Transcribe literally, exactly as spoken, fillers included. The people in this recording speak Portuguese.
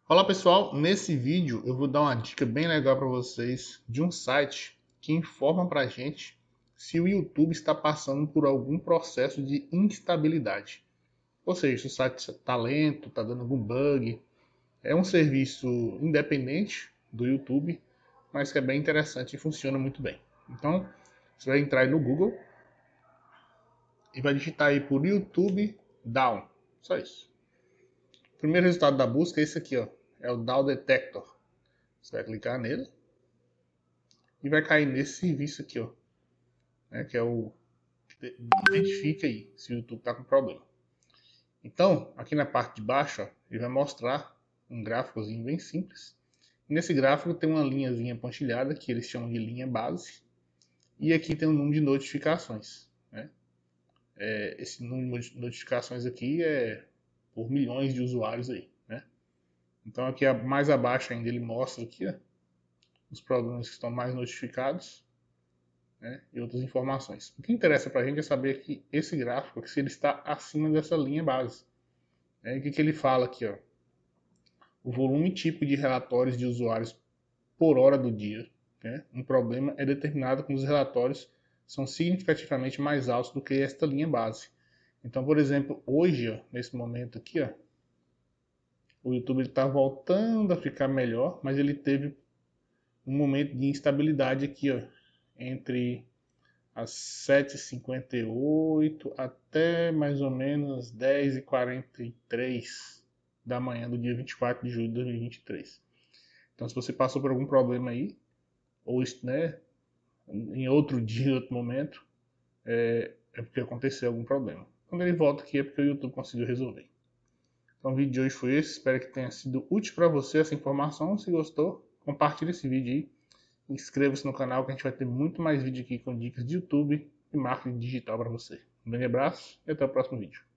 Olá pessoal, nesse vídeo eu vou dar uma dica bem legal para vocês de um site que informa para a gente se o YouTube está passando por algum processo de instabilidade. Ou seja, se o site está lento, está dando algum bug. É um serviço independente do YouTube, mas que é bem interessante e funciona muito bem. Então, você vai entrar aí no Google e vai digitar aí por YouTube Down. Só isso. O primeiro resultado da busca é esse aqui, ó. É o Down Detector. Você vai clicar nele e vai cair nesse serviço aqui, ó, né, que é o que identifica aí se o YouTube está com problema. Então, aqui na parte de baixo, ó, ele vai mostrar um gráficozinho bem simples. E nesse gráfico tem uma linhazinha pontilhada que eles chamam de linha base. E aqui tem o número de notificações. Né? É, esse número de notificações aqui é por milhões de usuários aí. Né? Então aqui mais abaixo ainda ele mostra aqui, ó, os programas que estão mais notificados. Né, e outras informações. O que interessa para a gente é saber que esse gráfico, se ele está acima dessa linha base. Né, e o que, que ele fala aqui? Ó, o volume típico de relatórios de usuários por hora do dia. Né, um problema é determinado quando os relatórios são significativamente mais altos do que esta linha base. Então, por exemplo, hoje, ó, nesse momento aqui, ó, o YouTube está voltando a ficar melhor, mas ele teve um momento de instabilidade aqui, ó, entre às sete e cinquenta e oito até mais ou menos dez e quarenta e três da manhã do dia vinte e quatro de julho de dois mil e vinte e três. Então, se você passou por algum problema aí, ou né, em outro dia, em outro momento, é, é porque aconteceu algum problema. Quando ele volta aqui é porque o YouTube conseguiu resolver. Então, o vídeo de hoje foi esse. Espero que tenha sido útil para você essa informação. Se gostou, compartilhe esse vídeo aí. Inscreva-se no canal que a gente vai ter muito mais vídeo aqui com dicas de YouTube e marketing digital para você. Um grande abraço e até o próximo vídeo.